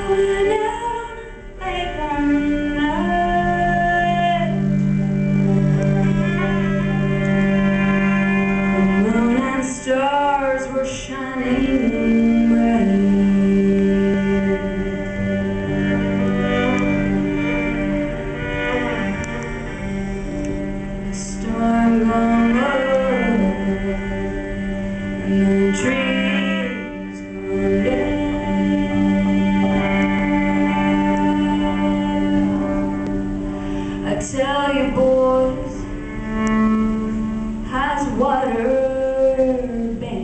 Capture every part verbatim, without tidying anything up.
Stars were shining bright. The storm gone low, and the trees gone down. I tell you, boys, how's water been?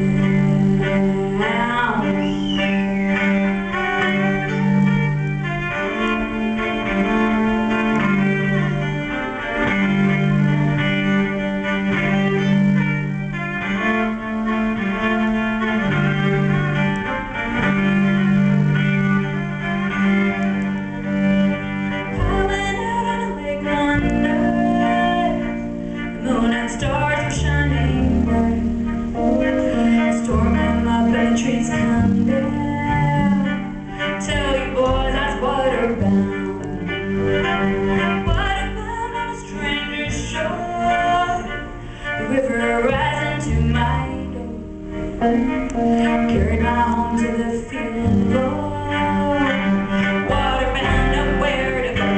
Stars were shining bright. Storm came up and the trees come down. Tell you boys, that's waterbound. Waterbound on a stranger's shore. The river rising to my door carried my home to the field floor. Waterbound, nowhere to go.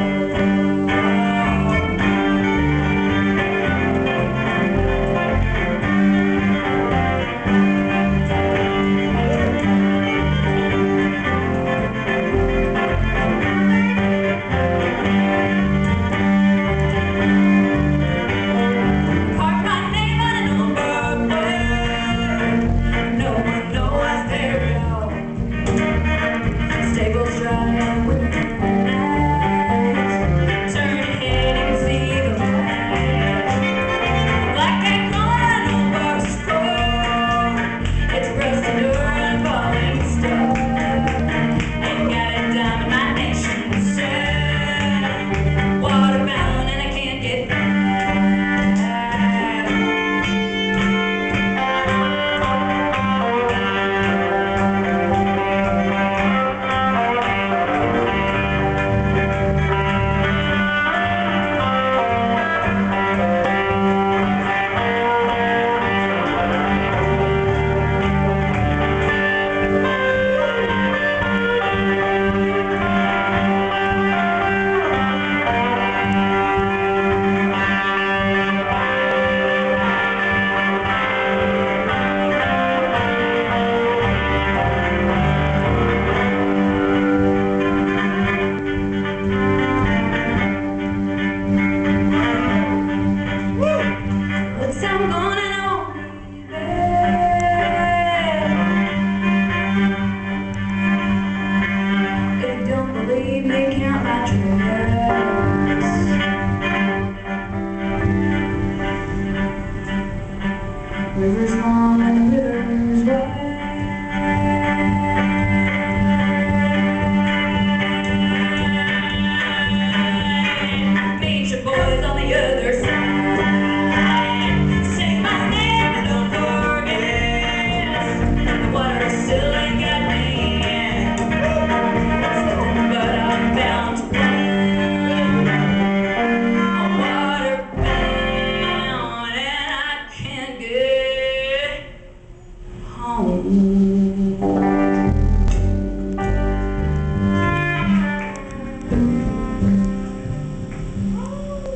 River's long and the river's wide. Meet your boys on the other side. Say my name and don't forget. The water still ain't got me yet. But I'm bound to win. I'm waterbound and I can't get home.